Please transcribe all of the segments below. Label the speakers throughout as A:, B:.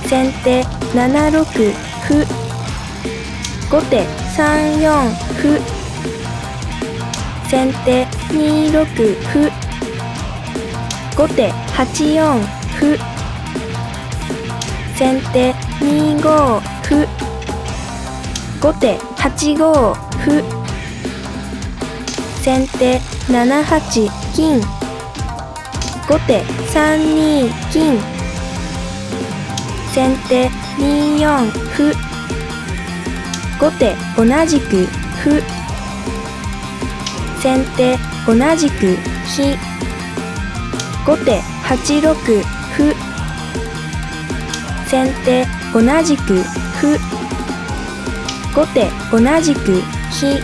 A: 先手7六歩。後手3四歩。先手2六歩。後手8四歩。先手2五歩。後手8五歩。先手7八金。後手3二金。先手2四歩。後手同じく歩。先手同じく飛。後手8六歩。先手同じく歩。後手同じく飛。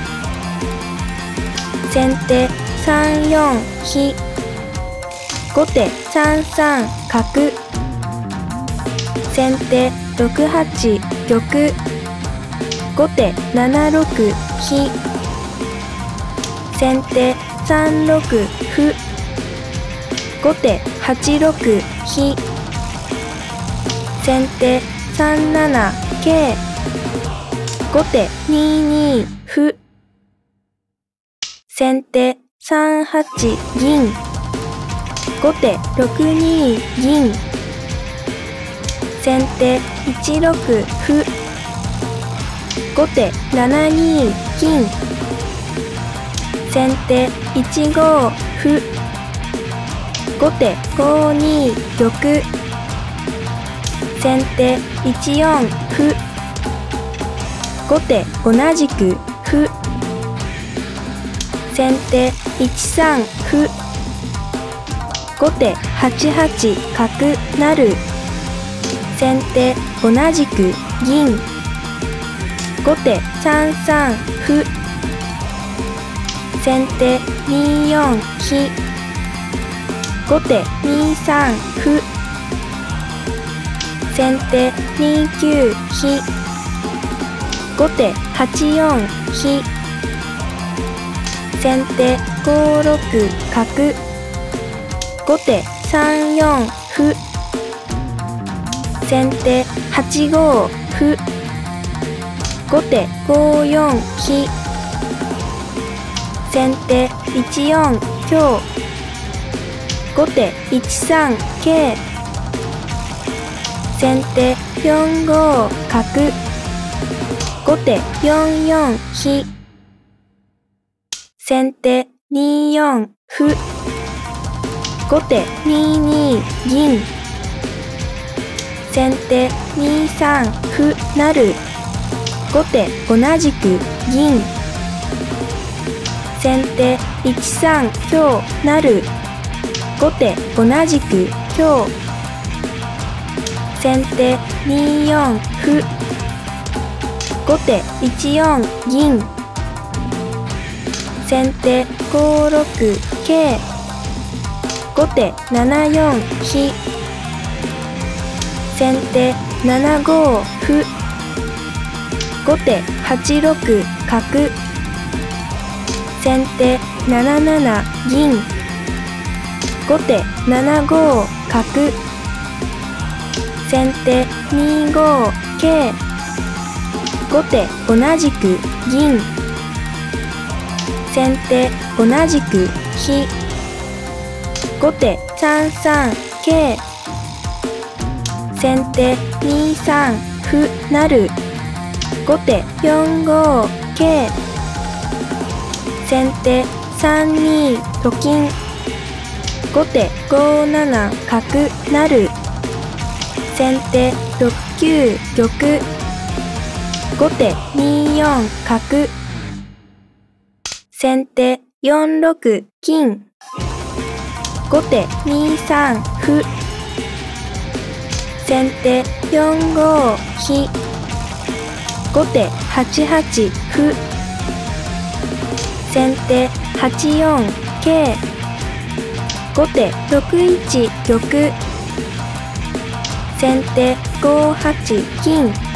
A: 先手3四飛。後手3三角。先手6八玉。後手7六飛。先手3六歩。後手8六飛。先手3七桂。後手2二歩。先手3八銀。後手6二銀。先手1六歩。後手7二金。先手1五歩。後手5二玉。先手1四歩。後手同じく歩。先手1三歩。後手8八角成。先手同じく銀。後手3三歩。先手2四飛。後手2三歩。先手2九飛。後手8四飛。先手5六角。後手3四歩。先手8五歩。後手5四飛。先手1四香。後手1三桂。先手4五角。後手4四飛。先手2四歩。後手2二銀。先手2三歩成。後手同じく銀。先手1三香成。後手同じく香。先手2四歩。後手1四銀。先手5六桂。後手7四飛。先手7五歩。後手8六角。先手7七銀。後手7五角。先手2五桂。後手同じく銀。先手同じく飛。後手3三桂。先手2三歩成。後手4五桂。先手3二と金。後手5七角成。先手6九玉。後手2四角。先手4六金。後手2三歩。先手4五飛。後手8八歩。先手8四桂。後手6一玉。先手5八金。